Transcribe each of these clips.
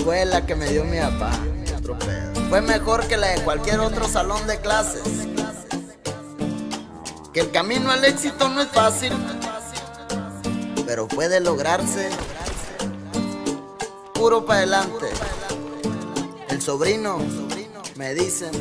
escuela que me dio mi papá. Otro pedo. Fue mejor que la de cualquier otro salón de clases. Que el camino al éxito no es fácil, pero puede lograrse. Puro pa' adelante. El sobrino, me dicen.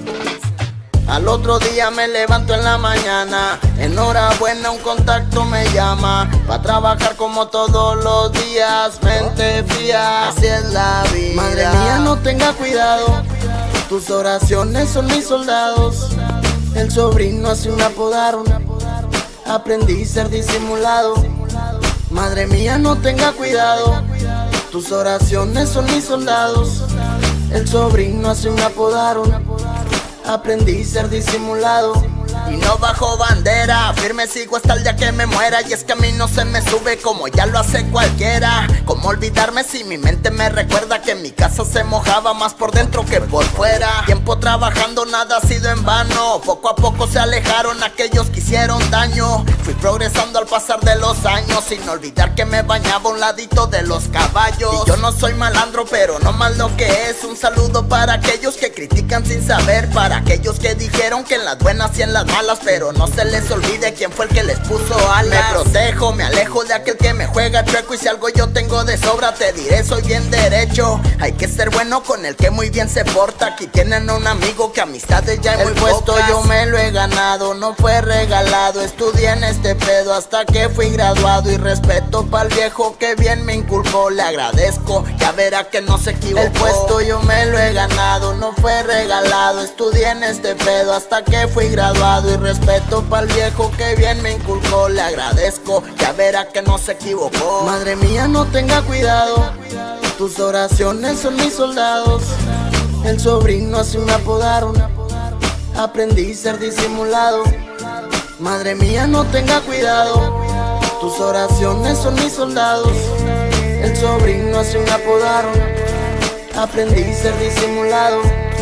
Al otro día me levanto en la mañana, enhorabuena, un contacto me llama, pa' trabajar como todos los días, mente fría, así es la vida. Madre mía, no tenga cuidado, tus oraciones son mis soldados. El sobrino así me apodaron, aprendí a ser disimulado. Madre mía, no tenga cuidado, tus oraciones son mis soldados. El sobrino así me apodaron, aprendí a ser disimulado. Y no bajo bandera, firme sigo hasta el día que me muera. Y es que a mí no se me sube como ya lo hace cualquiera. ¿Cómo olvidarme si mi mente me recuerda que mi casa se mojaba más por dentro que por fuera? Tiempo trabajando, nada ha sido en vano. Poco a poco se alejaron aquellos que hicieron daño. Fui progresando al pasar de los años, sin olvidar que me bañaba a un ladito de los caballos. Y yo no soy malandro, pero no mal lo que es. Un saludo para aquellos que critican sin saber, para aquellos que dijeron que en las buenas y en las malas, pero no se les olvide quién fue el que les puso alas. Me protejo, me alejo de aquel que me juega chueco, y si algo yo tengo de sobra te diré, soy bien derecho. Hay que ser bueno con el que muy bien se porta. Aquí tienen a un amigo que amistades ya hay muy pocas. El puesto yo me lo he ganado, no fue regalado. Estudié en este pedo hasta que fui graduado, y respeto pa'l viejo que bien me inculcó. Le agradezco, ya verá que no se equivocó. El puesto yo me lo he ganado, no fue regalado. Estudié en este pedo hasta que fui graduado, y respeto pa'l viejo que bien me inculcó. Le agradezco, ya verá que no se equivocó. Madre mía, no tenga cuidado, tus oraciones son mis soldados. El sobrino así me apodaron, aprendí a ser disimulado. Madre mía, no tenga cuidado, tus oraciones son mis soldados. El sobrino así me apodaron, aprendí a ser disimulado.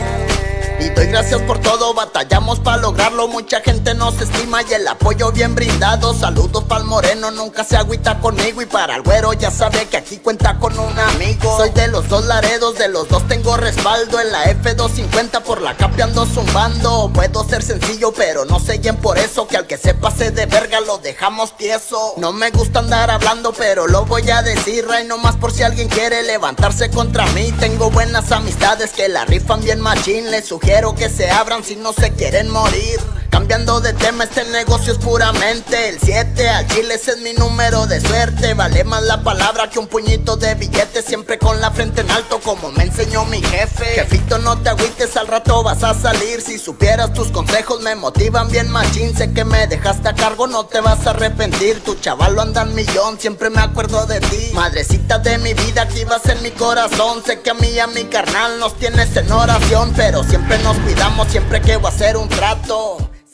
Y doy gracias por todo, batallamos para lograrlo. Mucha gente nos estima y el apoyo bien brindado. Saludos pa'l moreno, nunca se agüita conmigo. Y para el güero ya sabe que aquí cuenta con un amigo. Soy de los dos Laredos, de los dos tengo respaldo. En la F250 por la Capi ando zumbando. Puedo ser sencillo pero no se guíen por eso, que al que se pase de verga lo dejamos tieso. No me gusta andar hablando pero lo voy a decir, Ray, no más por si alguien quiere levantarse contra mí. Tengo buenas amistades que la rifan bien machín. Les sugiero que se abran si no se quieren morir. Cambiando de tema, este negocio es puramente el 7 al chile, ese es mi número de suerte. Vale más la palabra que un puñito de billetes, siempre con la frente en alto como me enseñó mi jefe. Jefito, no te agüites, al rato vas a salir. Si supieras, tus consejos me motivan bien machín. Sé que me dejaste a cargo, no te vas a arrepentir. Tu chaval lo anda al millón, siempre me acuerdo de ti. Madrecita de mi vida, aquí vas en mi corazón. Sé que a mí y a mi carnal nos tienes en oración, pero siempre nos cuidamos siempre que voy a hacer un trato.